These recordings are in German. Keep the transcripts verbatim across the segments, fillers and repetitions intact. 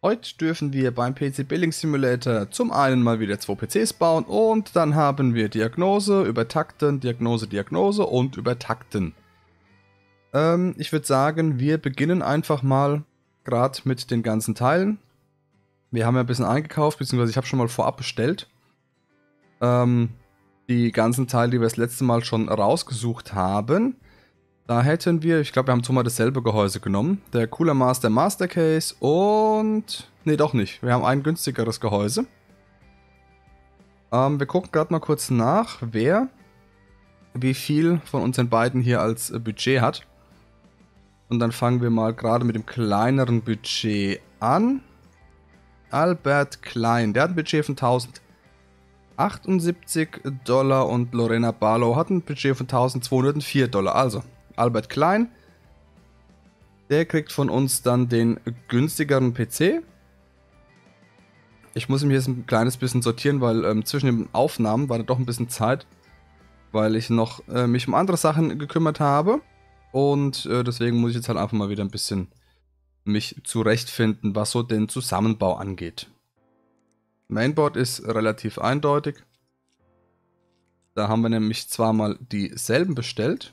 Heute dürfen wir beim P C Building Simulator zum einen mal wieder zwei P Cs bauen und dann haben wir Diagnose, Übertakten, Diagnose, Diagnose und Übertakten. Ähm, ich würde sagen, wir beginnen einfach mal gerade mit den ganzen Teilen. Wir haben ja ein bisschen eingekauft, beziehungsweise ich habe schon mal vorab bestellt. Ähm, die ganzen Teile, die wir das letzte Mal schon rausgesucht haben. Da hätten wir, ich glaube, wir haben zweimal dasselbe Gehäuse genommen. Der Cooler Master Master Case und... Ne, doch nicht. Wir haben ein günstigeres Gehäuse. Ähm, wir gucken gerade mal kurz nach, wer wie viel von unseren beiden hier als äh, Budget hat. Und dann fangen wir mal gerade mit dem kleineren Budget an. Albert Klein, der hat ein Budget von tausendachtundsiebzig Dollar und Lorena Barlow hat ein Budget von tausendzweihundertvier Dollar. Also, Albert Klein, der kriegt von uns dann den günstigeren P C. Ich muss mich jetzt ein kleines bisschen sortieren, weil ähm, zwischen den Aufnahmen war da doch ein bisschen Zeit, weil ich noch äh, mich um andere Sachen gekümmert habe. Und äh, deswegen muss ich jetzt halt einfach mal wieder ein bisschen mich zurechtfinden, was so den Zusammenbau angeht. Mainboard ist relativ eindeutig. Da haben wir nämlich zweimal dieselben bestellt.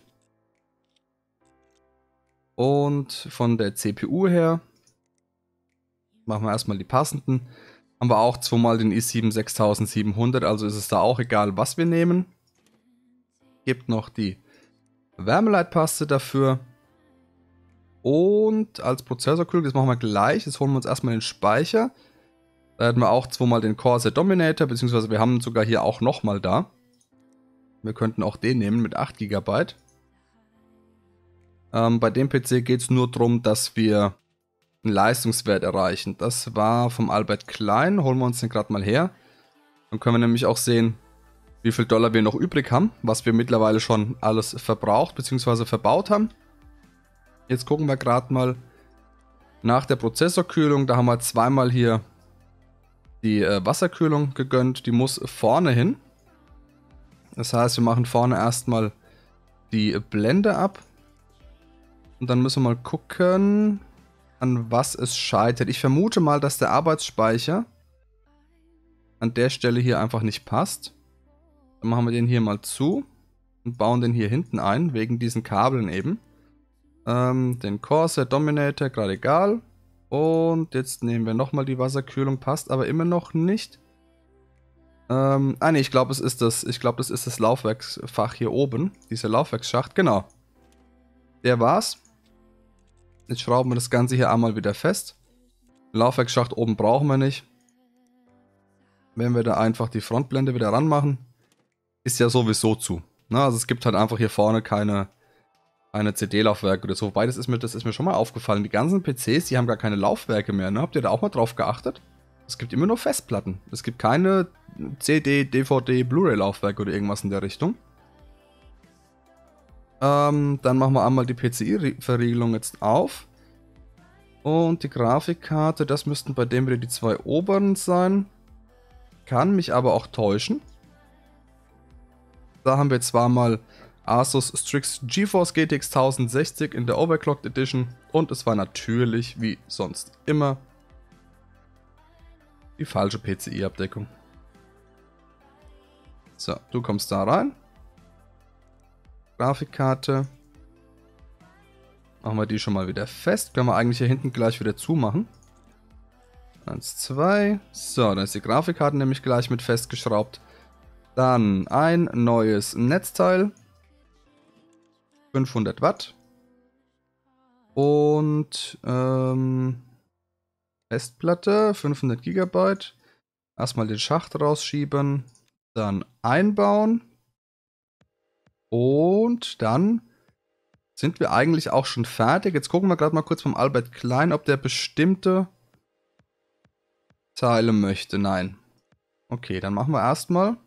Und von der C P U her machen wir erstmal die passenden. Haben wir auch zweimal den i sieben sechstausendsiebenhundert, also ist es da auch egal, was wir nehmen. Gibt noch die Wärmeleitpaste dafür. Und als Prozessorkühlung, das machen wir gleich. Jetzt holen wir uns erstmal den Speicher. Da hätten wir auch zweimal den Corsair Dominator, beziehungsweise wir haben sogar hier auch nochmal da. Wir könnten auch den nehmen mit acht Gigabyte. Ähm, bei dem P C geht es nur darum, dass wir einen Leistungswert erreichen. Das war vom Albert Klein. Holen wir uns den gerade mal her. Dann können wir nämlich auch sehen, wie viel Dollar wir noch übrig haben, was wir mittlerweile schon alles verbraucht bzw. verbaut haben. Jetzt gucken wir gerade mal nach der Prozessorkühlung. Da haben wir zweimal hier die äh, Wasserkühlung gegönnt. Die muss vorne hin. Das heißt, wir machen vorne erstmal die Blende ab. Und dann müssen wir mal gucken, an was es scheitert. Ich vermute mal, dass der Arbeitsspeicher an der Stelle hier einfach nicht passt. Dann machen wir den hier mal zu und bauen den hier hinten ein, wegen diesen Kabeln eben. Ähm, den Corsair Dominator, gerade egal. Und jetzt nehmen wir nochmal die Wasserkühlung, passt aber immer noch nicht. Ähm, ah ne, ich glaube, es ist das, ich glaube, das ist das Laufwerksfach hier oben. Dieser Laufwerksschacht, genau. Der war's. Jetzt schrauben wir das Ganze hier einmal wieder fest. Laufwerksschacht oben brauchen wir nicht. Wenn wir da einfach die Frontblende wieder ranmachen, ist ja sowieso zu. Na, also es gibt halt einfach hier vorne keine, keine C D-Laufwerke oder so. Wobei, das ist, mir, das ist mir schon mal aufgefallen. Die ganzen P Cs, die haben gar keine Laufwerke mehr. Ne? Habt ihr da auch mal drauf geachtet? Es gibt immer nur Festplatten. Es gibt keine C D, D V D, Blu-ray-Laufwerke oder irgendwas in der Richtung. Ähm, dann machen wir einmal die P C I-Verriegelung jetzt auf. Und die Grafikkarte, das müssten bei dem wieder die zwei oberen sein. Kann mich aber auch täuschen. Da haben wir zwar mal Asus Strix GeForce G T X tausendsechzig in der Overclocked Edition. Und es war natürlich, wie sonst immer, die falsche P C I-Abdeckung. So, du kommst da rein. Grafikkarte. Machen wir die schon mal wieder fest. Können wir eigentlich hier hinten gleich wieder zumachen. Eins, zwei. So, dann ist die Grafikkarte nämlich gleich mit festgeschraubt. Dann ein neues Netzteil. fünfhundert Watt. Und ähm, Festplatte, fünfhundert Gigabyte. Erstmal den Schacht rausschieben. Dann einbauen. Und dann sind wir eigentlich auch schon fertig. Jetzt gucken wir gerade mal kurz vom Albert Klein, ob der bestimmte Teile möchte. Nein. Okay, dann machen wir erstmal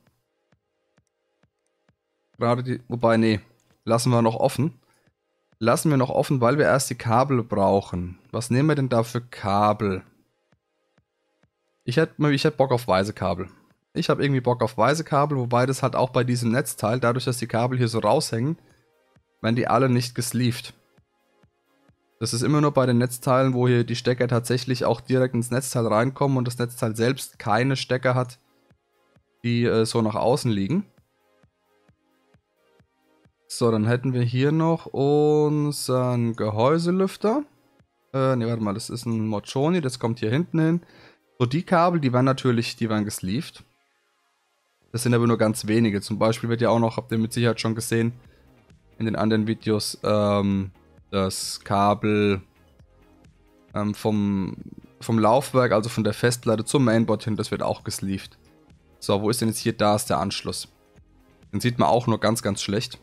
gerade die, wobei, nee, lassen wir noch offen. Lassen wir noch offen, weil wir erst die Kabel brauchen. Was nehmen wir denn da für Kabel? Ich hätte ich hätt Bock auf weiße Kabel. Ich habe irgendwie Bock auf weiße Kabel, wobei das halt auch bei diesem Netzteil, dadurch, dass die Kabel hier so raushängen, werden die alle nicht gesleeved. Das ist immer nur bei den Netzteilen, wo hier die Stecker tatsächlich auch direkt ins Netzteil reinkommen und das Netzteil selbst keine Stecker hat, die äh, so nach außen liegen. So, dann hätten wir hier noch unseren Gehäuselüfter. Äh, ne, warte mal, das ist ein Mochoni, das kommt hier hinten hin. So, die Kabel, die werden natürlich, die werden gesleeved. Das sind aber nur ganz wenige. Zum Beispiel wird ja auch noch, habt ihr mit Sicherheit schon gesehen, in den anderen Videos, ähm, das Kabel ähm, vom, vom Laufwerk, also von der Festplatte zum Mainboard hin, das wird auch gesleeved. So, wo ist denn jetzt hier? Da ist der Anschluss. Den sieht man auch nur ganz, ganz schlecht.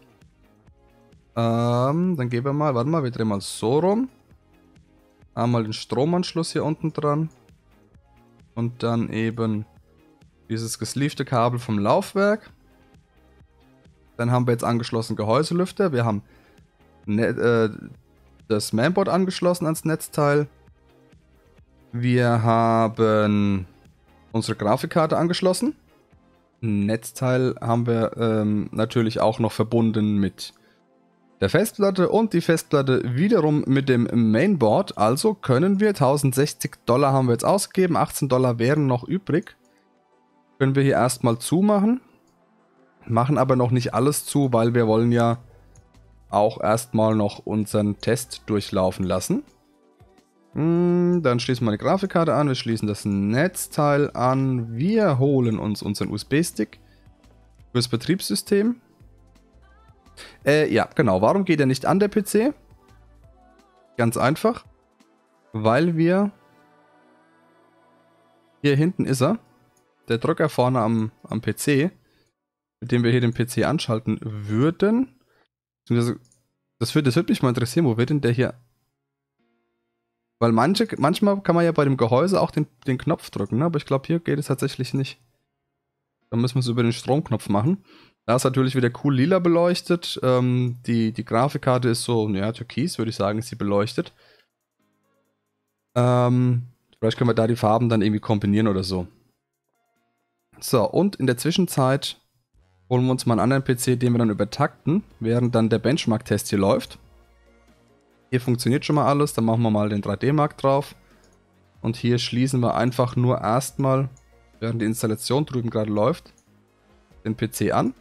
Ähm, dann gehen wir mal, warte mal, wir drehen mal so rum. Einmal den Stromanschluss hier unten dran. Und dann eben dieses gesleevte Kabel vom Laufwerk. Dann haben wir jetzt angeschlossen Gehäuselüfter. Wir haben ne äh, das Mainboard angeschlossen ans Netzteil. Wir haben unsere Grafikkarte angeschlossen. Netzteil haben wir ähm, natürlich auch noch verbunden mit der Festplatte und die Festplatte wiederum mit dem Mainboard. Also können wir tausendsechzig Dollar haben wir jetzt ausgegeben, achtzehn Dollar wären noch übrig. Können wir hier erstmal zumachen. Machen aber noch nicht alles zu, weil wir wollen ja auch erstmal noch unseren Test durchlaufen lassen. Hm, dann schließen wir die Grafikkarte an, wir schließen das Netzteil an. Wir holen uns unseren U S B-Stick fürs Betriebssystem. Äh, ja, genau. Warum geht er nicht an, der P C? Ganz einfach. Weil wir... Hier hinten ist er. Der Drücker vorne am, am P C. Mit dem wir hier den P C anschalten würden. Das würde das würd mich mal interessieren. Wo wird denn der hier... Weil manche, manchmal kann man ja bei dem Gehäuse auch den, den Knopf drücken. Ne? Aber ich glaube, hier geht es tatsächlich nicht. Dann müssen wir es über den Stromknopf machen. Da ist natürlich wieder cool lila beleuchtet. Ähm, die, die Grafikkarte ist so, ja, türkis, würde ich sagen, ist sie beleuchtet. Ähm, vielleicht können wir da die Farben dann irgendwie kombinieren oder so. So, und in der Zwischenzeit holen wir uns mal einen anderen P C, den wir dann übertakten, während dann der Benchmark-Test hier läuft. Hier funktioniert schon mal alles, dann machen wir mal den drei D Mark drauf. Und hier schließen wir einfach nur erstmal, während die Installation drüben gerade läuft, den P C an.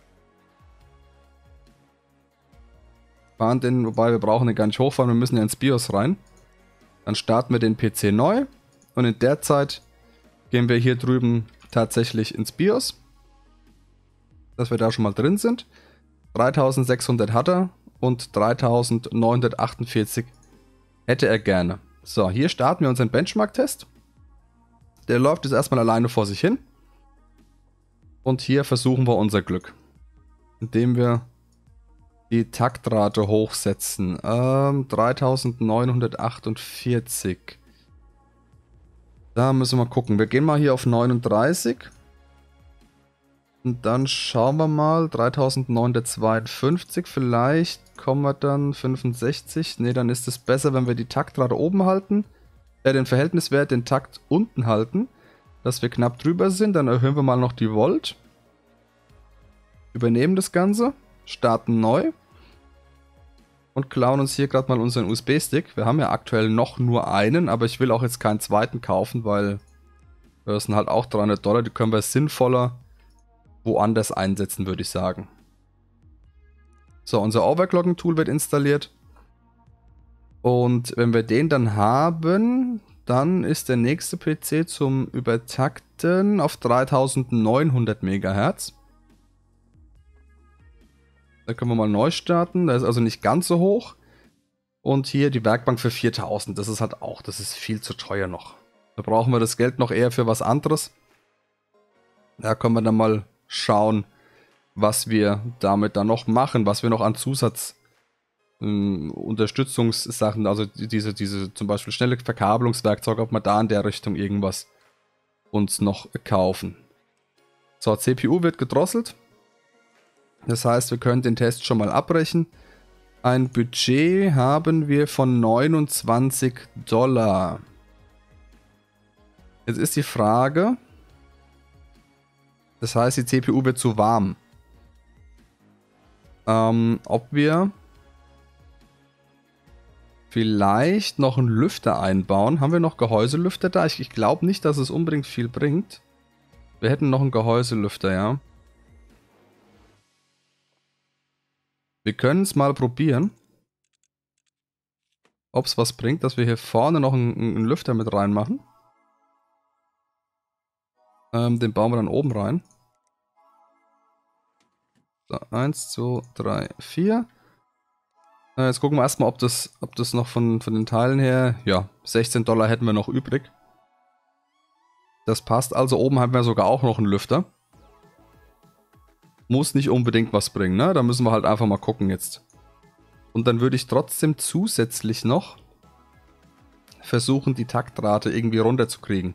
Fahren den, wobei wir brauchen den gar nicht hochfahren, wir müssen ja ins BIOS rein. Dann starten wir den P C neu und in der Zeit gehen wir hier drüben tatsächlich ins BIOS. Dass wir da schon mal drin sind. dreitausendsechshundert hat er und dreitausendneunhundertachtundvierzig hätte er gerne. So, hier starten wir unseren Benchmark-Test. Der läuft jetzt erstmal alleine vor sich hin. Und hier versuchen wir unser Glück. Indem wir die Taktrate hochsetzen. Ähm, dreitausendneunhundertachtundvierzig. Da müssen wir gucken. Wir gehen mal hier auf neununddreißig. Und dann schauen wir mal. dreitausendneunhundertzweiundfünfzig. Vielleicht kommen wir dann fünfundsechzig. Ne, dann ist es besser, wenn wir die Taktrate oben halten. Äh, den Verhältniswert, den Takt unten halten. Dass wir knapp drüber sind. Dann erhöhen wir mal noch die Volt. Übernehmen das Ganze. Starten neu. Und klauen uns hier gerade mal unseren U S B-Stick. Wir haben ja aktuell noch nur einen, aber ich will auch jetzt keinen zweiten kaufen, weil das sind halt auch dreihundert Dollar. Die können wir sinnvoller woanders einsetzen, würde ich sagen. So, unser Overclocking-Tool wird installiert. Und wenn wir den dann haben, dann ist der nächste P C zum Übertakten auf dreitausendneunhundert Megahertz. Da können wir mal neu starten. Der ist also nicht ganz so hoch. Und hier die Werkbank für viertausend. Das ist halt auch, das ist viel zu teuer noch. Da brauchen wir das Geld noch eher für was anderes. Da können wir dann mal schauen, was wir damit dann noch machen. Was wir noch an Zusatz ähm, Unterstützungssachen, also diese, diese zum Beispiel schnelle Verkabelungswerkzeuge, ob wir da in der Richtung irgendwas uns noch kaufen. So, C P U wird gedrosselt. Das heißt, wir können den Test schon mal abbrechen. Ein Budget haben wir von neunundzwanzig Dollar. Jetzt ist die Frage, das heißt, die C P U wird zu warm. Ähm, ob wir vielleicht noch einen Lüfter einbauen. Haben wir noch Gehäuselüfter da? Ich, ich glaube nicht, dass es unbedingt viel bringt. Wir hätten noch einen Gehäuselüfter, ja. Wir können es mal probieren. Ob es was bringt, dass wir hier vorne noch einen, einen Lüfter mit reinmachen. Ähm, den bauen wir dann oben rein. So, eins, zwei, drei, vier. Äh, jetzt gucken wir erstmal, ob das, ob das noch von, von den Teilen her... Ja, sechzehn Dollar hätten wir noch übrig. Das passt. Also oben haben wir sogar auch noch einen Lüfter. Muss nicht unbedingt was bringen, ne? Da müssen wir halt einfach mal gucken jetzt. Und dann würde ich trotzdem zusätzlich noch versuchen, die Taktrate irgendwie runterzukriegen.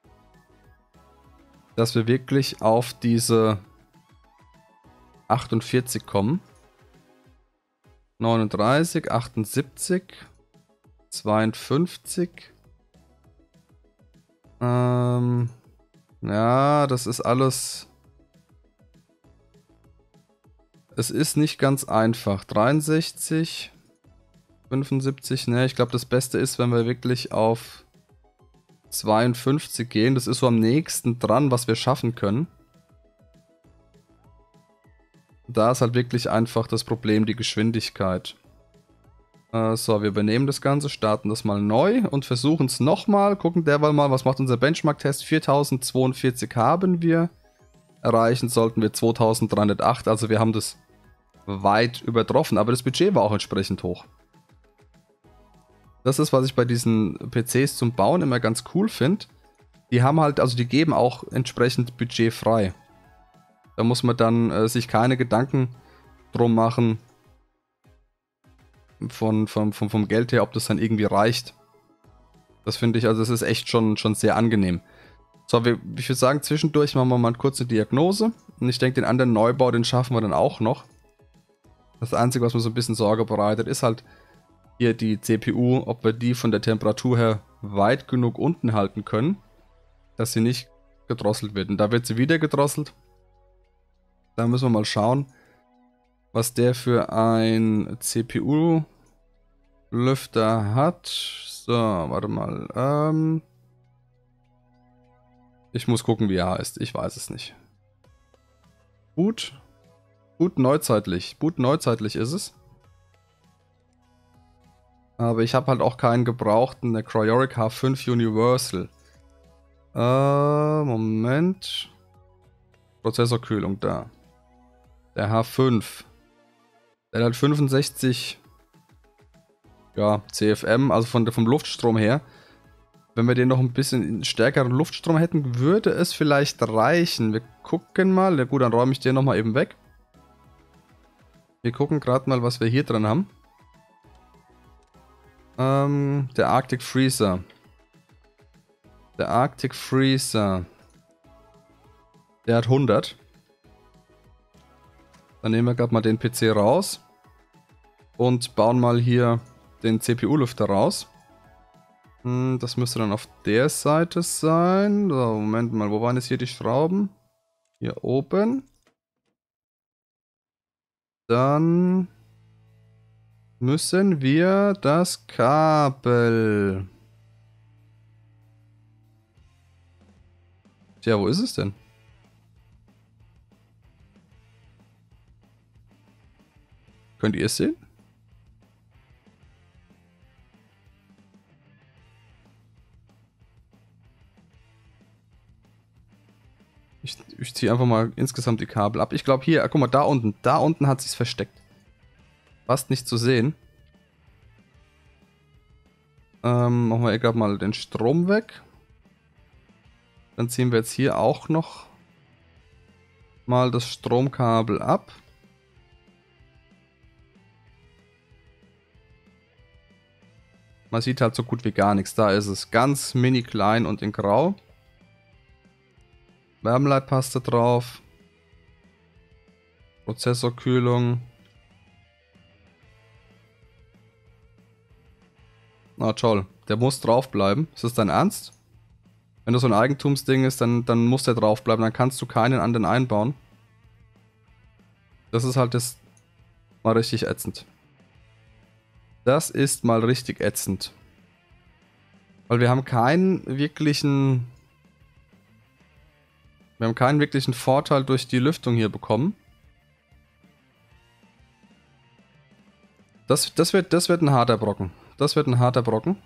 Dass wir wirklich auf diese achtundvierzig kommen. neununddreißig, achtundsiebzig, zweiundfünfzig. Ähm, ja, das ist alles... Es ist nicht ganz einfach. dreiundsechzig, fünfundsiebzig, ne, ich glaube das Beste ist, wenn wir wirklich auf zweiundfünfzig gehen. Das ist so am nächsten dran, was wir schaffen können. Da ist halt wirklich einfach das Problem die Geschwindigkeit. Äh, so, wir übernehmen das Ganze, starten das mal neu und versuchen es nochmal. Gucken derweil mal, was macht unser Benchmark-Test. viertausendzweiundvierzig haben wir. Erreichen sollten wir zweitausenddreihundertacht, also wir haben das weit übertroffen, aber das Budget war auch entsprechend hoch. Das ist, was ich bei diesen P Cs zum Bauen immer ganz cool finde. Die haben halt, also die geben auch entsprechend Budget frei. Da muss man dann äh, sich keine Gedanken drum machen, von, von, von, vom Geld her, ob das dann irgendwie reicht. Das finde ich, also das ist echt schon, schon sehr angenehm. So, wir, ich würde sagen, zwischendurch machen wir mal kurz eine Diagnose. Und ich denke, den anderen Neubau, den schaffen wir dann auch noch. Das Einzige, was mir so ein bisschen Sorge bereitet, ist halt hier die C P U, ob wir die von der Temperatur her weit genug unten halten können, dass sie nicht gedrosselt wird. Und da wird sie wieder gedrosselt. Da müssen wir mal schauen, was der für ein C P U-Lüfter hat. So, warte mal. Ähm ich muss gucken, wie er heißt. Ich weiß es nicht. Gut. Gut neuzeitlich. Gut neuzeitlich ist es. Aber ich habe halt auch keinen gebrauchten, der Cryoric H fünf Universal. Äh, Moment. Prozessorkühlung da. Der H fünf. Der hat fünfundsechzig. Ja, C F M, also von, vom Luftstrom her. Wenn wir den noch ein bisschen stärkeren Luftstrom hätten, würde es vielleicht reichen. Wir gucken mal. Ja gut, dann räume ich den nochmal eben weg. Wir gucken gerade mal, was wir hier drin haben. Ähm, der Arctic Freezer. Der Arctic Freezer. Der hat hundert. Dann nehmen wir gerade mal den P C raus. Und bauen mal hier den C P U-Lüfter raus. Hm, das müsste dann auf der Seite sein. So, Moment mal, wo waren jetzt hier die Schrauben? Hier oben. Dann müssen wir das Kabel... Tja, wo ist es denn? Könnt ihr es sehen? Ich, ich ziehe einfach mal insgesamt die Kabel ab. Ich glaube hier, guck mal, da unten. Da unten hat sich's versteckt. Fast nicht zu sehen. Ähm, machen wir hier gerade mal den Strom weg. Dann ziehen wir jetzt hier auch noch mal das Stromkabel ab. Man sieht halt so gut wie gar nichts. Da ist es ganz mini klein und in grau. Wärmeleitpaste drauf. Prozessorkühlung. Na toll, der muss drauf bleiben. Ist das dein Ernst? Wenn das so ein Eigentumsding ist, dann, dann muss der drauf bleiben. Dann kannst du keinen anderen einbauen. Das ist halt das mal richtig ätzend. Das ist mal richtig ätzend. Weil wir haben keinen wirklichen... Wir haben keinen wirklichen Vorteil durch die Lüftung hier bekommen. Das, das, wird, das wird ein harter Brocken. Das wird ein harter Brocken.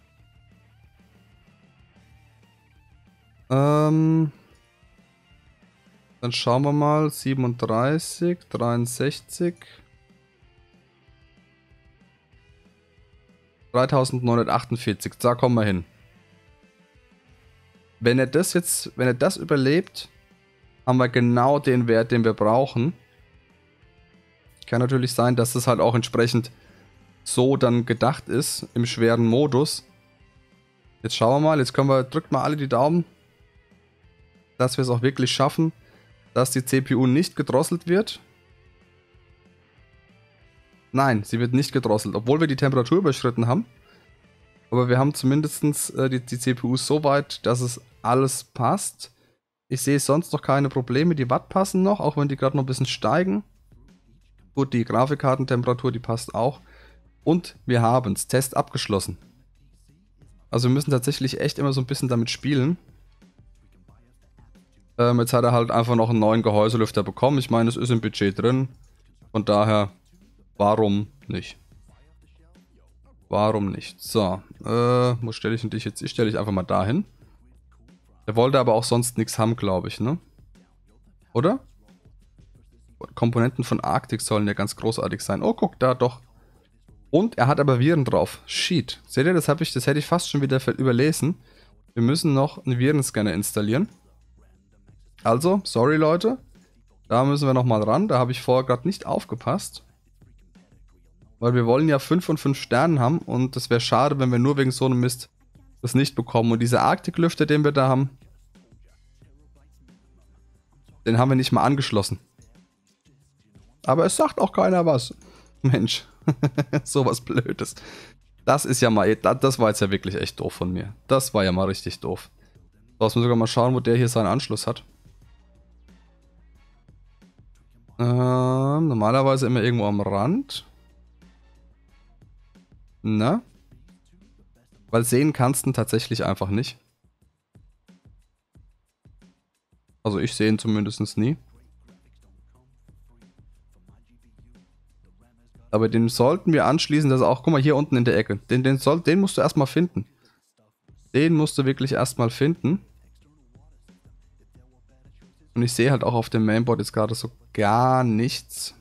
Ähm... Dann schauen wir mal. siebenunddreißig, dreiundsechzig... dreitausendneunhundertachtundvierzig, da kommen wir hin. Wenn er das jetzt, wenn er das überlebt, haben wir genau den Wert, den wir brauchen. Kann natürlich sein, dass das halt auch entsprechend so dann gedacht ist, im schweren Modus. Jetzt schauen wir mal, jetzt können wir, drückt mal alle die Daumen, dass wir es auch wirklich schaffen, dass die C P U nicht gedrosselt wird. Nein, sie wird nicht gedrosselt, obwohl wir die Temperatur überschritten haben. Aber wir haben zumindest äh, die, die C P U so weit, dass es alles passt. Ich sehe sonst noch keine Probleme. Die Watt passen noch, auch wenn die gerade noch ein bisschen steigen. Gut, die Grafikkartentemperatur, die passt auch. Und wir haben es. Test abgeschlossen. Also wir müssen tatsächlich echt immer so ein bisschen damit spielen. Ähm, jetzt hat er halt einfach noch einen neuen Gehäuselüfter bekommen. Ich meine, es ist im Budget drin. Von daher... Warum nicht? Warum nicht? So, äh, wo stelle ich denn dich jetzt? Ich stelle dich einfach mal dahin. Der wollte aber auch sonst nichts haben, glaube ich, ne? Oder? Komponenten von Arctic sollen ja ganz großartig sein. Oh, guck, da doch. Und er hat aber Viren drauf. Shit. Seht ihr, das, hab ich, das hätte ich fast schon wieder überlesen. Wir müssen noch einen Virenscanner installieren. Also, sorry Leute. Da müssen wir nochmal ran. Da habe ich vorher gerade nicht aufgepasst. Weil wir wollen ja fünf von fünf Sternen haben und das wäre schade, wenn wir nur wegen so einem Mist das nicht bekommen. Und dieser Arctic-Lüfter, den wir da haben, den haben wir nicht mal angeschlossen. Aber es sagt auch keiner was. Mensch, sowas Blödes. Das ist ja mal, das war jetzt ja wirklich echt doof von mir. Das war ja mal richtig doof. So, jetzt müssen wir sogar mal schauen, wo der hier seinen Anschluss hat. Ähm, normalerweise immer irgendwo am Rand. Na? Weil sehen kannst du tatsächlich einfach nicht. Also ich sehe ihn zumindest nie. Aber den sollten wir anschließen, dass er auch, guck mal, hier unten in der Ecke. Den, den, soll, den musst du erstmal finden. Den musst du wirklich erstmal finden. Und ich sehe halt auch auf dem Mainboard jetzt gerade so gar nichts.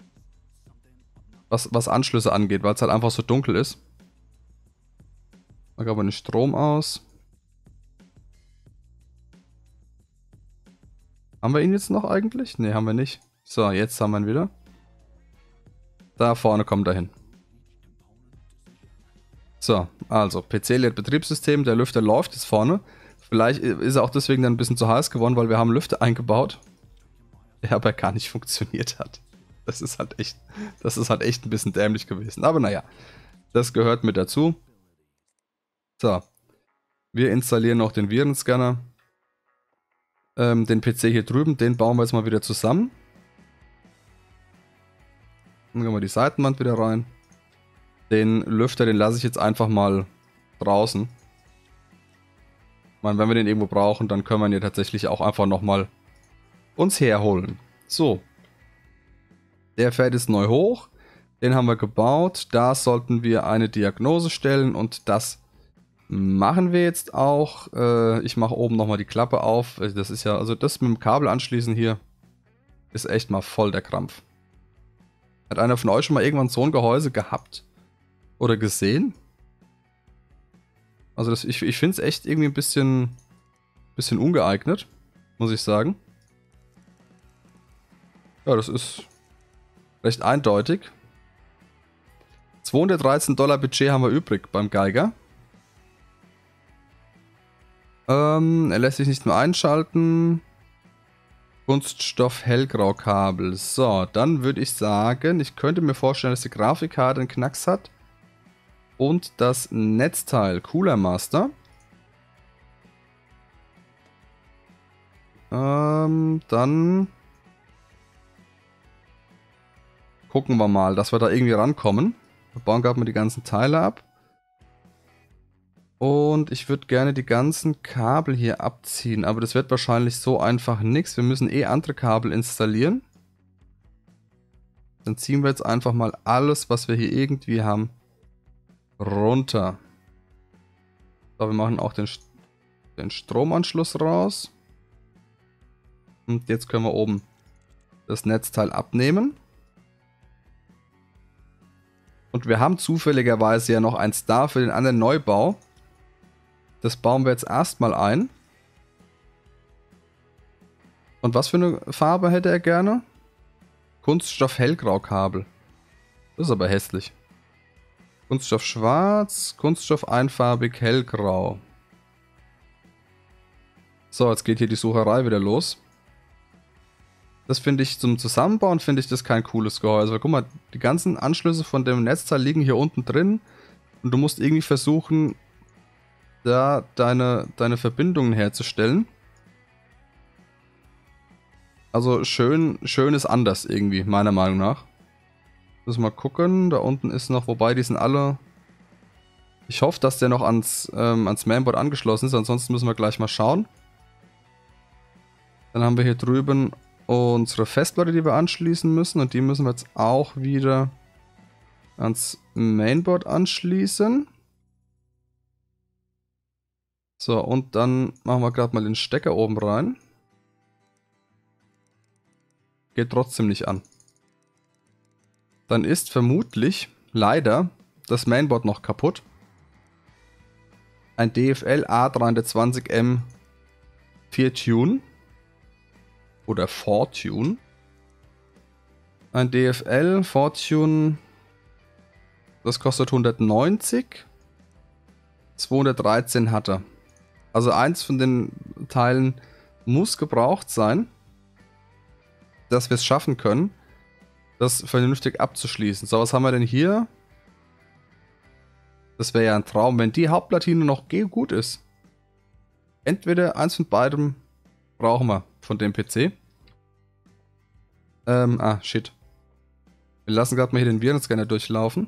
Was, was Anschlüsse angeht, weil es halt einfach so dunkel ist. Mach aber den Strom aus. Haben wir ihn jetzt noch eigentlich? Ne, haben wir nicht. So, jetzt haben wir ihn wieder. Da vorne kommt er hin. So, also P C lädt Betriebssystem, der Lüfter läuft jetzt vorne. Vielleicht ist er auch deswegen dann ein bisschen zu heiß geworden, weil wir haben Lüfter eingebaut, der aber gar nicht funktioniert hat. Das ist halt echt, das ist halt echt ein bisschen dämlich gewesen. Aber naja, das gehört mit dazu. So, wir installieren noch den Virenscanner. Ähm, den P C hier drüben, den bauen wir jetzt mal wieder zusammen. Dann gehen wir die Seitenwand wieder rein. Den Lüfter, den lasse ich jetzt einfach mal draußen. Ich meine, wenn wir den irgendwo brauchen, dann können wir ihn ja tatsächlich auch einfach nochmal uns herholen. So. Der fährt jetzt neu hoch. Den haben wir gebaut. Da sollten wir eine Diagnose stellen und das machen wir jetzt auch. Äh, ich mache oben nochmal die Klappe auf. Das ist ja, also das mit dem Kabel anschließen hier ist echt mal voll der Krampf. Hat einer von euch schon mal irgendwann so ein Gehäuse gehabt? Oder gesehen? Also das, ich, ich finde es echt irgendwie ein bisschen, bisschen ungeeignet, muss ich sagen. Ja, das ist recht eindeutig. zweihundertdreizehn Dollar Budget haben wir übrig beim Geiger. Ähm, er lässt sich nicht mehr einschalten. Kunststoff Hellgraukabel. So, dann würde ich sagen, ich könnte mir vorstellen, dass die Grafikkarte einen Knacks hat. Und das Netzteil Cooler Master. Ähm, dann gucken wir mal, dass wir da irgendwie rankommen. Wir bauen gerade mal die ganzen Teile ab. Und ich würde gerne die ganzen Kabel hier abziehen, aber das wird wahrscheinlich so einfach nichts. Wir müssen eh andere Kabel installieren. Dann ziehen wir jetzt einfach mal alles, was wir hier irgendwie haben, runter. So, wir machen auch den, den Stromanschluss raus. Und jetzt können wir oben das Netzteil abnehmen. Und wir haben zufälligerweise ja noch eins da für den anderen Neubau. Das bauen wir jetzt erstmal ein. Und was für eine Farbe hätte er gerne? Kunststoff hellgrau Kabel. Das ist aber hässlich. Kunststoff schwarz, Kunststoff einfarbig hellgrau. So, jetzt geht hier die Sucherei wieder los. Das finde ich zum Zusammenbauen, finde ich das kein cooles Gehäuse. Weil, guck mal, die ganzen Anschlüsse von dem Netzteil liegen hier unten drin. Und du musst irgendwie versuchen, da deine, deine Verbindungen herzustellen. Also schön, schön ist anders irgendwie, meiner Meinung nach. Müssen wir mal gucken, da unten ist noch, wobei die sind alle... Ich hoffe, dass der noch ans, ähm, ans Mainboard angeschlossen ist, ansonsten müssen wir gleich mal schauen. Dann haben wir hier drüben unsere Festplatte, die wir anschließen müssen, und die müssen wir jetzt auch wieder ans Mainboard anschließen. So, und dann machen wir gerade mal den Stecker oben rein. Geht trotzdem nicht an. Dann ist vermutlich, leider, das Mainboard noch kaputt. Ein D F L A drei zwanzig M vier Tune. Oder Fortune. Ein D F L Fortune. Das kostet hundertneunzig. zweihundertdreizehn hat er. Also eins von den Teilen muss gebraucht sein, dass wir es schaffen können, das vernünftig abzuschließen. So, was haben wir denn hier? Das wäre ja ein Traum, wenn die Hauptplatine noch gut ist. Entweder eins von beidem brauchen wir von dem P C. Ähm, ah, shit. Wir lassen gerade mal hier den Virenscanner durchlaufen.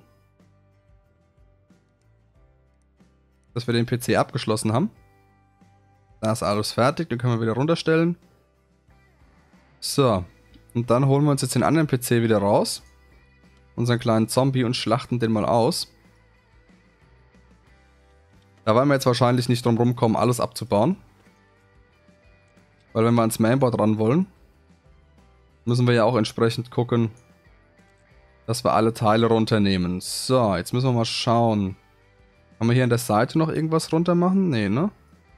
Dass wir den P C abgeschlossen haben. Da ist alles fertig, den können wir wieder runterstellen. So. Und dann holen wir uns jetzt den anderen P C wieder raus. Unseren kleinen Zombie, und schlachten den mal aus. Da werden wir jetzt wahrscheinlich nicht drum rumkommen, alles abzubauen. Weil wenn wir ans Mainboard ran wollen, müssen wir ja auch entsprechend gucken, dass wir alle Teile runternehmen. So, jetzt müssen wir mal schauen. Kann man hier an der Seite noch irgendwas runter machen? Nee, ne?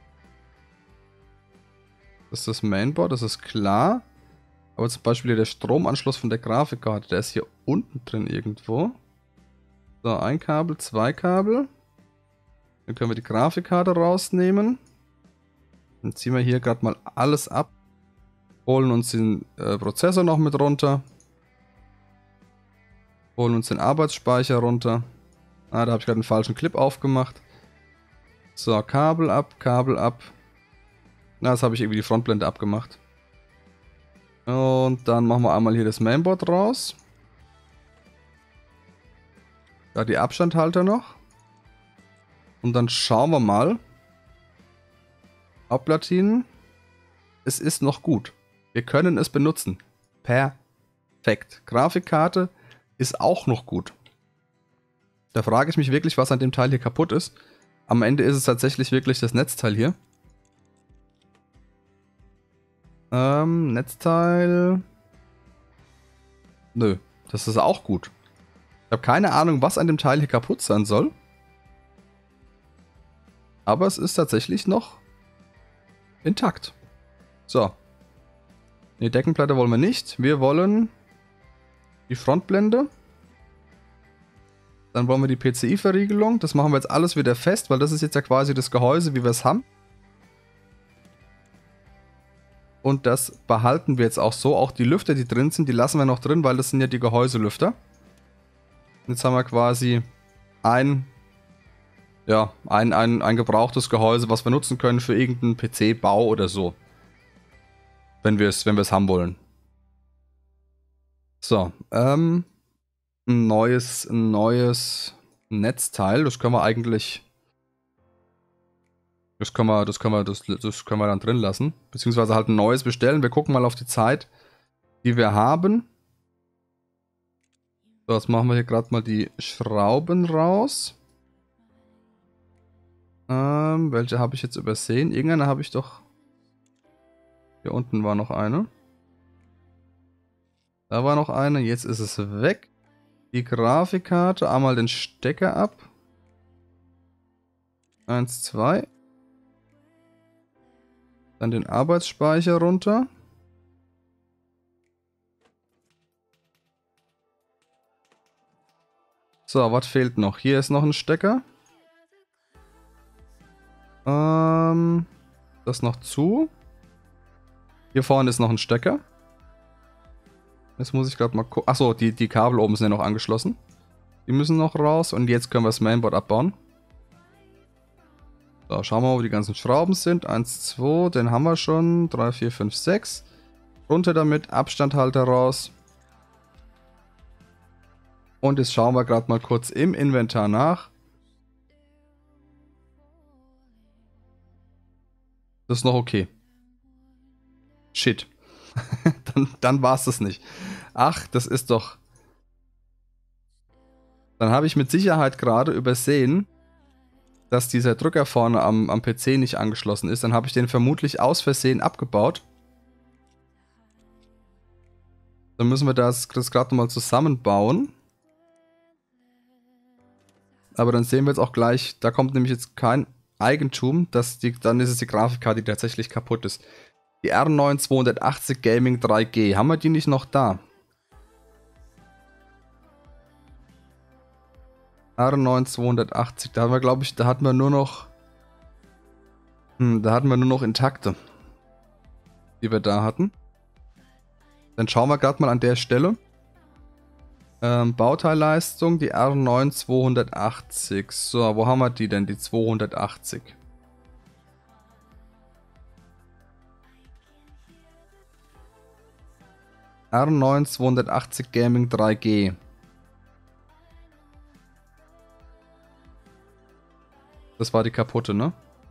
Das ist das Mainboard, das ist klar. Aber zum Beispiel hier der Stromanschluss von der Grafikkarte, der ist hier unten drin irgendwo. So, ein Kabel, zwei Kabel. Dann können wir die Grafikkarte rausnehmen. Dann ziehen wir hier gerade mal alles ab. Holen uns den äh, Prozessor noch mit runter. Holen uns den Arbeitsspeicher runter. Ah, da habe ich gerade einen falschen Clip aufgemacht. So, Kabel ab, Kabel ab. Na, das habe ich irgendwie die Frontblende abgemacht. Und dann machen wir einmal hier das Mainboard raus. Da die Abstandhalter noch. Und dann schauen wir mal. Hauptplatinen. Es ist noch gut. Wir können es benutzen. Perfekt. Grafikkarte ist auch noch gut. Da frage ich mich wirklich, was an dem Teil hier kaputt ist. Am Ende ist es tatsächlich wirklich das Netzteil hier. Ähm, Netzteil. Nö, das ist auch gut. Ich habe keine Ahnung, was an dem Teil hier kaputt sein soll. Aber es ist tatsächlich noch intakt. So. Die Deckenplatte wollen wir nicht. Wir wollen die Frontblende. Dann wollen wir die P C I-Verriegelung. Das machen wir jetzt alles wieder fest, weil das ist jetzt ja quasi das Gehäuse, wie wir es haben. Und das behalten wir jetzt auch so. Auch die Lüfter, die drin sind, die lassen wir noch drin, weil das sind ja die Gehäuselüfter. Jetzt haben wir quasi ein, ja, ein, ein, ein gebrauchtes Gehäuse, was wir nutzen können für irgendeinen P C-Bau oder so. Wenn wir es wenn wir es haben wollen. So, ähm, ein neues, ein neues Netzteil. Das können wir eigentlich... Das können wir, das können wir, das, das können wir dann drin lassen. Beziehungsweise halt ein neues bestellen. Wir gucken mal auf die Zeit, die wir haben. So, jetzt machen wir hier gerade mal die Schrauben raus. Ähm, welche habe ich jetzt übersehen? Irgendeine habe ich doch... Hier unten war noch eine. Da war noch eine. Jetzt ist es weg. Die Grafikkarte. Einmal den Stecker ab. Eins, zwei. Dann den Arbeitsspeicher runter. So, was fehlt noch? Hier ist noch ein Stecker. Ähm, das noch zu. Hier vorne ist noch ein Stecker. Jetzt muss ich gerade mal gucken. Achso, die, die Kabel oben sind ja noch angeschlossen. Die müssen noch raus und jetzt können wir das Mainboard abbauen. So, schauen wir mal, wo die ganzen Schrauben sind. eins, zwei, den haben wir schon. drei, vier, fünf, sechs. Runter damit, Abstandhalter raus. Und jetzt schauen wir gerade mal kurz im Inventar nach. Das ist noch okay. Shit. dann dann war es das nicht. Ach, das ist doch... Dann habe ich mit Sicherheit gerade übersehen, dass dieser Drücker vorne am, am P C nicht angeschlossen ist. Dann habe ich den vermutlich aus Versehen abgebaut. Dann müssen wir das, das gerade nochmal zusammenbauen. Aber dann sehen wir jetzt auch gleich, da kommt nämlich jetzt kein Eigentum, dass die, dann ist es die Grafikkarte, die tatsächlich kaputt ist. Die R neun zweihundertachtzig Gaming drei G, haben wir die nicht noch da? R neun zweihundertachtzig, da haben wir, glaube ich, da hatten wir nur noch, hm, da hatten wir nur noch intakte, die wir da hatten. Dann schauen wir gerade mal an der Stelle. Ähm, Bauteilleistung, die R neun zweihundertachtzig. So, wo haben wir die denn, die zweihundertachtzig? R neun zweihundertachtzig Gaming drei G. Das war die kaputte, ne?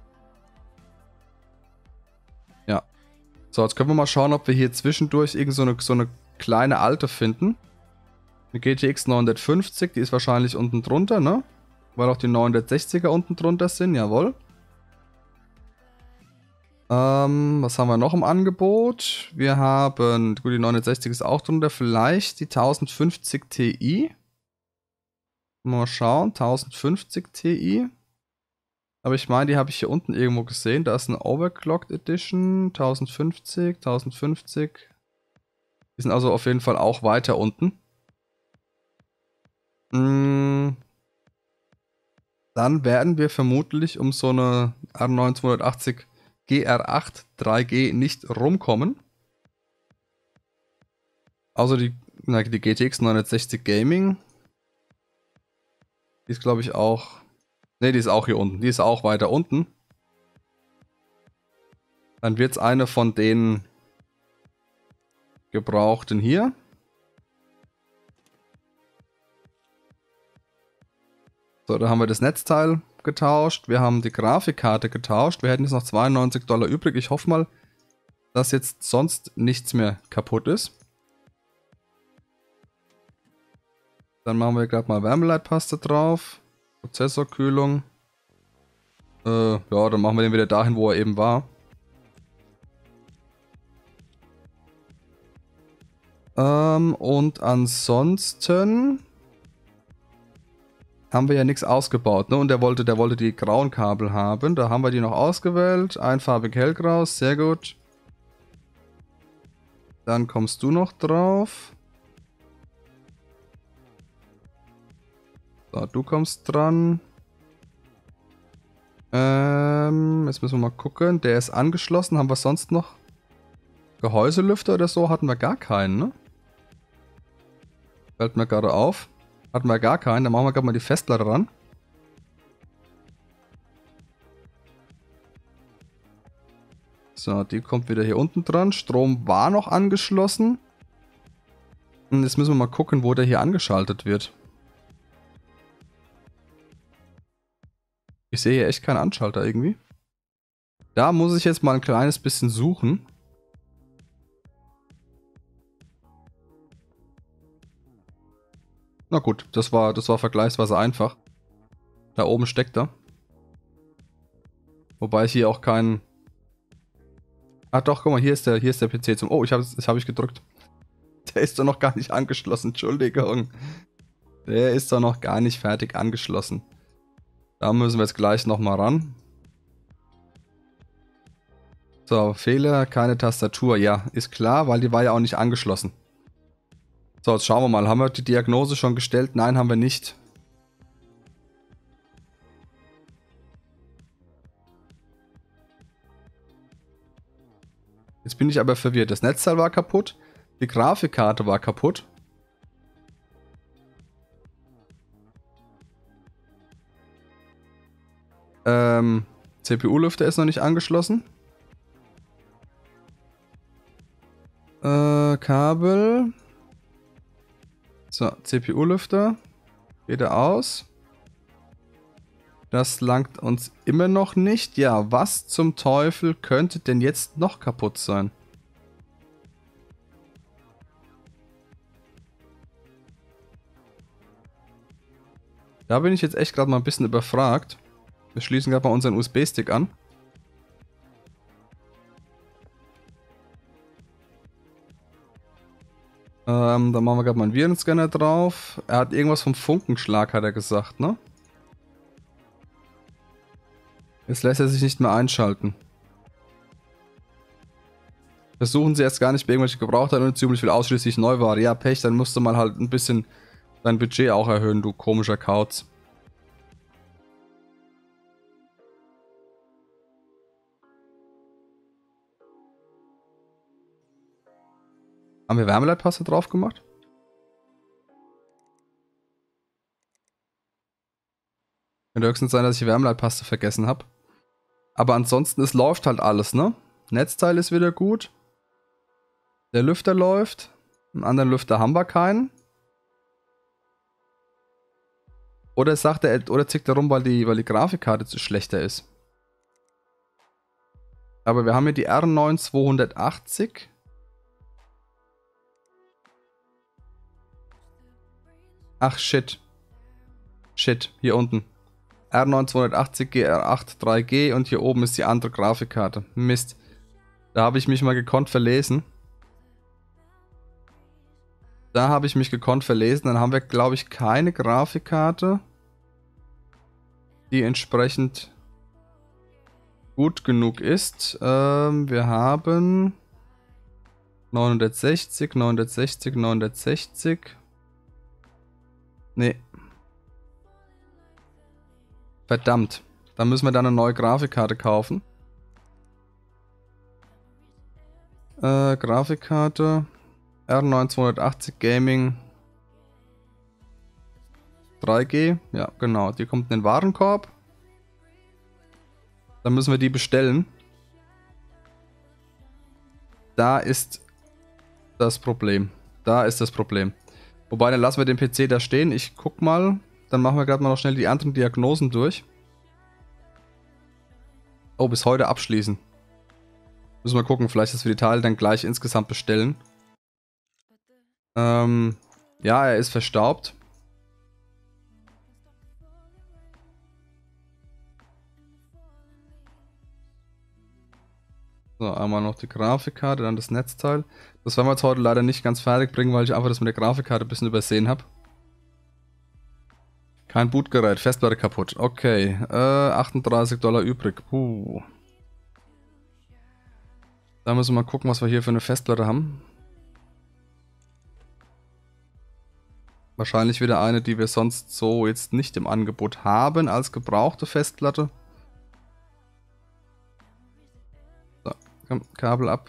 Ja. So, jetzt können wir mal schauen, ob wir hier zwischendurch irgend so eine, so eine kleine alte finden. Eine G T X neunhundertfünfzig, die ist wahrscheinlich unten drunter, ne? Weil auch die neunhundertsechziger unten drunter sind, jawohl. Ähm, was haben wir noch im Angebot? Wir haben, gut, die neunhundertsechzig ist auch drunter, vielleicht die tausendfünfzig Ti. Mal schauen, tausendfünfzig Ti. Aber ich meine, die habe ich hier unten irgendwo gesehen. Da ist eine Overclocked Edition, tausendfünfzig, tausendfünfzig. Die sind also auf jeden Fall auch weiter unten. Dann werden wir vermutlich um so eine R neun zweihundertachtzig G R acht drei G nicht rumkommen. Also die, na, die G T X neunhundertsechzig Gaming. Die ist, glaube ich, auch... Ne, die ist auch hier unten. Die ist auch weiter unten. Dann wird es eine von den gebrauchten hier. So, da haben wir das Netzteil getauscht. Wir haben die Grafikkarte getauscht. Wir hätten jetzt noch zweiundneunzig Dollar übrig. Ich hoffe mal, dass jetzt sonst nichts mehr kaputt ist. Dann machen wir gerade mal Wärmeleitpaste drauf. Prozessorkühlung. Äh, ja, dann machen wir den wieder dahin, wo er eben war. Ähm, und ansonsten haben wir ja nichts ausgebaut, ne? Und der wollte, der wollte die grauen Kabel haben. Da haben wir die noch ausgewählt. Einfarbig hellgrau, sehr gut. Dann kommst du noch drauf. So, du kommst dran. Ähm, jetzt müssen wir mal gucken. Der ist angeschlossen. Haben wir sonst noch Gehäuselüfter oder so? Hatten wir gar keinen, ne? Fällt mir gerade auf. Hatten wir gar keinen. Dann machen wir gerade mal die Festplatte ran. So, die kommt wieder hier unten dran. Strom war noch angeschlossen. Und jetzt müssen wir mal gucken, wo der hier angeschaltet wird. Ich sehe hier echt keinen Anschalter irgendwie. Da muss ich jetzt mal ein kleines bisschen suchen. Na gut, das war, das war vergleichsweise einfach. Da oben steckt er. Wobei ich hier auch keinen... Ah doch, guck mal, hier ist der, hier ist der P C zum... Oh, ich habe das habe ich gedrückt. Der ist doch noch gar nicht angeschlossen, Entschuldigung. Der ist doch noch gar nicht fertig angeschlossen. Da müssen wir jetzt gleich nochmal ran. So, Fehler, keine Tastatur. Ja, ist klar, weil die war ja auch nicht angeschlossen. So, jetzt schauen wir mal. Haben wir die Diagnose schon gestellt? Nein, haben wir nicht. Jetzt bin ich aber verwirrt. Das Netzteil war kaputt. Die Grafikkarte war kaputt. Ähm, C P U-Lüfter ist noch nicht angeschlossen. Äh, Kabel. So, C P U-Lüfter. Geht er aus. Das langt uns immer noch nicht. Ja, was zum Teufel könnte denn jetzt noch kaputt sein? Da bin ich jetzt echt gerade mal ein bisschen überfragt. Wir schließen gerade mal unseren U S B-Stick an. Ähm, dann machen wir gerade mal einen Virenscanner drauf. Er hat irgendwas vom Funkenschlag, hat er gesagt, ne? Jetzt lässt er sich nicht mehr einschalten. Versuchen sie erst gar nicht bei irgendwelche Gebrauchtteile und ziemlich viel ausschließlich Neuware. Ja, Pech, dann musst du mal halt ein bisschen dein Budget auch erhöhen, du komischer Kauz. Haben wir Wärmeleitpaste drauf gemacht? Könnte höchstens sein, dass ich Wärmeleitpaste vergessen habe. Aber ansonsten, es läuft halt alles, ne? Netzteil ist wieder gut. Der Lüfter läuft. Einen anderen Lüfter haben wir keinen. Oder sagt er, oder zickt er rum, weil die, weil die Grafikkarte zu schlechter ist. Aber wir haben hier die R neun zweihundertachtzig. Ach shit. Shit, hier unten. R neun zweihundertachtzig G R acht drei G und hier oben ist die andere Grafikkarte. Mist. Da habe ich mich mal gekonnt verlesen. Da habe ich mich gekonnt verlesen. Dann haben wir, glaube ich, keine Grafikkarte, die entsprechend gut genug ist. Ähm, wir haben neunhundertsechzig, neunhundertsechzig, neunhundertsechzig. Nee. Verdammt. Dann müssen wir dann eine neue Grafikkarte kaufen. Äh, Grafikkarte. R neun zweihundertachtzig Gaming. drei G. Ja, genau. Die kommt in den Warenkorb. Dann müssen wir die bestellen. Da ist das Problem. Da ist das Problem. Wobei, dann lassen wir den P C da stehen. Ich guck mal. Dann machen wir gerade mal noch schnell die anderen Diagnosen durch. Oh, bis heute abschließen. Müssen wir gucken, vielleicht, dass wir die Teile dann gleich insgesamt bestellen. Ähm, ja, er ist verstaubt. So, einmal noch die Grafikkarte, dann das Netzteil. Das werden wir jetzt heute leider nicht ganz fertig bringen, weil ich einfach das mit der Grafikkarte ein bisschen übersehen habe. Kein Bootgerät, Festplatte kaputt. Okay, äh, achtunddreißig Dollar übrig. Puh. Da müssen wir mal gucken, was wir hier für eine Festplatte haben. Wahrscheinlich wieder eine, die wir sonst so jetzt nicht im Angebot haben als gebrauchte Festplatte. So, komm, Kabel ab.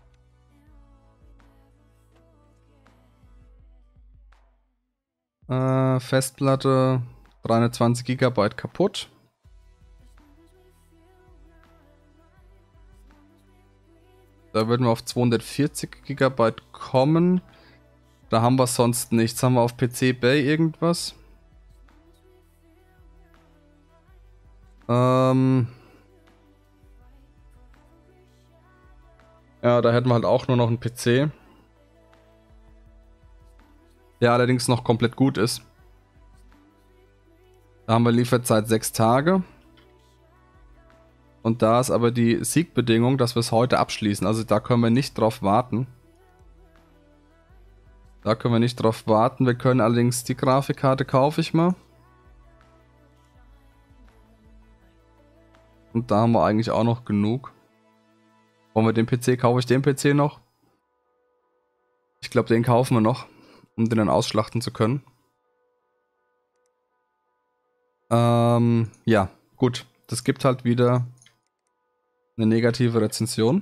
Äh, Festplatte dreihundertzwanzig Gigabyte kaputt. Da würden wir auf zweihundertvierzig Gigabyte kommen. Da haben wir sonst nichts. Haben wir auf P C Bay irgendwas? Ähm... Ja, da hätten wir halt auch nur noch einen P C. Der allerdings noch komplett gut ist. Da haben wir Lieferzeit sechs Tage. Und da ist aber die Siegbedingung, dass wir es heute abschließen. Also da können wir nicht drauf warten. Da können wir nicht drauf warten. Wir können allerdings die Grafikkarte kaufe ich mal. Und da haben wir eigentlich auch noch genug. Wollen wir den P C? Kaufe ich den P C noch? Ich glaube, den kaufen wir noch, um den dann ausschlachten zu können. Ähm, ja, gut. Das gibt halt wieder eine negative Rezension.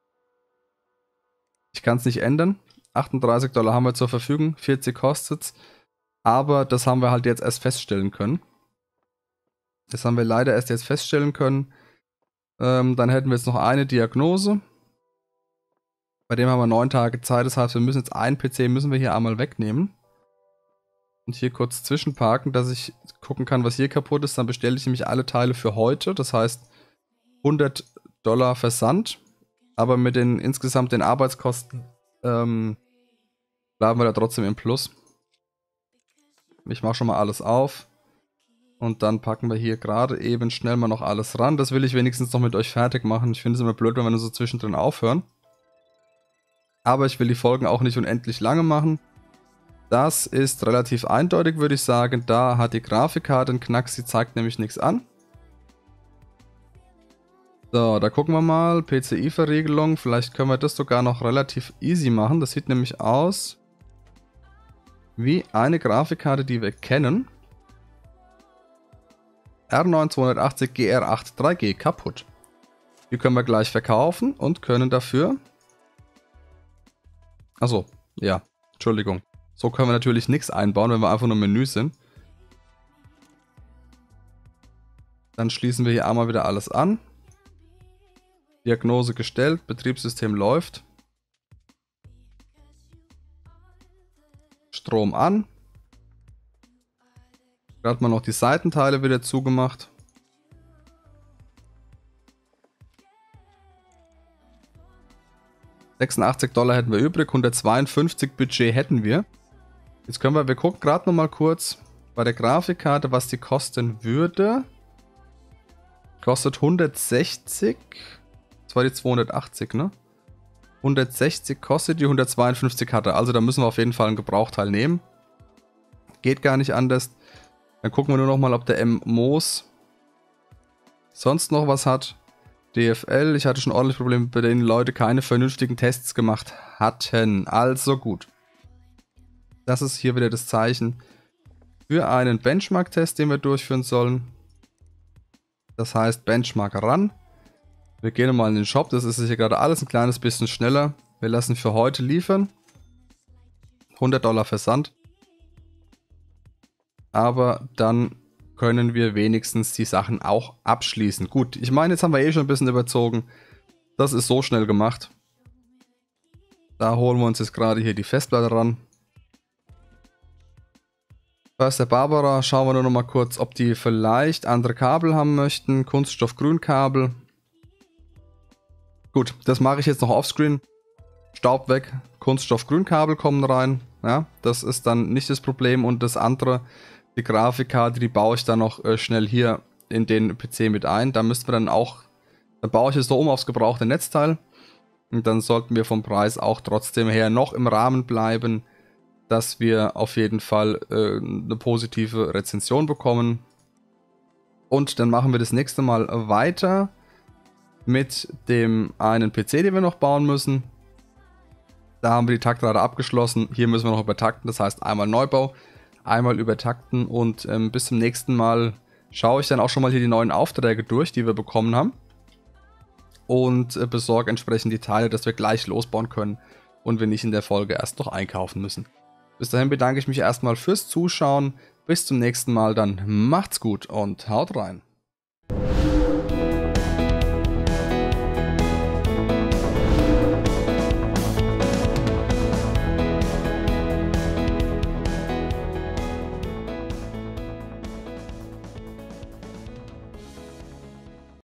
Ich kann es nicht ändern. achtunddreißig Dollar haben wir zur Verfügung, vierzig kostet es. Aber das haben wir halt jetzt erst feststellen können. Das haben wir leider erst jetzt feststellen können. Ähm, dann hätten wir jetzt noch eine Diagnose. Bei dem haben wir neun Tage Zeit. Das heißt, wir müssen jetzt einen P C müssen wir hier einmal wegnehmen. Und hier kurz zwischenparken, dass ich gucken kann, was hier kaputt ist. Dann bestelle ich nämlich alle Teile für heute. Das heißt hundert Dollar Versand. Aber mit den insgesamt den Arbeitskosten ähm, bleiben wir da trotzdem im Plus. Ich mache schon mal alles auf. Und dann packen wir hier gerade eben schnell mal noch alles ran. Das will ich wenigstens noch mit euch fertig machen. Ich finde es immer blöd, wenn wir nur so zwischendrin aufhören. Aber ich will die Folgen auch nicht unendlich lange machen. Das ist relativ eindeutig, würde ich sagen. Da hat die Grafikkarte einen Knacks, sie zeigt nämlich nichts an. So, da gucken wir mal. P C I-Verriegelung. Vielleicht können wir das sogar noch relativ easy machen. Das sieht nämlich aus wie eine Grafikkarte, die wir kennen. R neun zweihundertachtzig G R acht drei G kaputt. Die können wir gleich verkaufen und können dafür... Achso, ja, Entschuldigung. So können wir natürlich nichts einbauen, wenn wir einfach nur im Menü sind. Dann schließen wir hier einmal wieder alles an. Diagnose gestellt, Betriebssystem läuft. Strom an. Gerade mal noch die Seitenteile wieder zugemacht. sechsundachtzig Dollar hätten wir übrig, hundertzweiundfünfzig Budget hätten wir. Jetzt können wir, wir gucken gerade noch mal kurz bei der Grafikkarte, was die kosten würde. Kostet hundertsechzig. Das war die zweihundertachtzig, ne? hundertsechzig kostet die, hundertzweiundfünfzig hatte. Also da müssen wir auf jeden Fall ein Gebrauchteil nehmen. Geht gar nicht anders. Dann gucken wir nur noch mal, ob der M-Moos sonst noch was hat. D F L, ich hatte schon ordentlich Probleme, bei denen Leute keine vernünftigen Tests gemacht hatten. Also gut. Das ist hier wieder das Zeichen für einen Benchmark-Test, den wir durchführen sollen. Das heißt Benchmark ran. Wir gehen mal in den Shop, das ist hier gerade alles ein kleines bisschen schneller. Wir lassen für heute liefern. hundert Dollar Versand. Aber dann können wir wenigstens die Sachen auch abschließen. Gut, ich meine, jetzt haben wir eh schon ein bisschen überzogen. Das ist so schnell gemacht. Da holen wir uns jetzt gerade hier die Festplatte ran. Förster Barbara, schauen wir nur noch mal kurz, ob die vielleicht andere Kabel haben möchten. Kunststoff-Grün-Kabel. Gut, das mache ich jetzt noch offscreen. Staub weg, Kunststoff-Grün-Kabel kommen rein. Ja, das ist dann nicht das Problem. Und das andere, die Grafikkarte, die baue ich dann noch äh, schnell hier in den P C mit ein. Da müssten wir dann auch, da baue ich es so um aufs gebrauchte Netzteil. Und dann sollten wir vom Preis auch trotzdem her noch im Rahmen bleiben, dass wir auf jeden Fall äh, eine positive Rezension bekommen. Und dann machen wir das nächste Mal weiter mit dem einen P C, den wir noch bauen müssen. Da haben wir die Taktrate abgeschlossen. Hier müssen wir noch übertakten, das heißt einmal Neubau, einmal übertakten und ähm, bis zum nächsten Mal schaue ich dann auch schon mal hier die neuen Aufträge durch, die wir bekommen haben. Und äh, besorge entsprechend die Teile, dass wir gleich losbauen können und wir nicht in der Folge erst noch einkaufen müssen. Bis dahin bedanke ich mich erstmal fürs Zuschauen. Bis zum nächsten Mal, dann macht's gut und haut rein.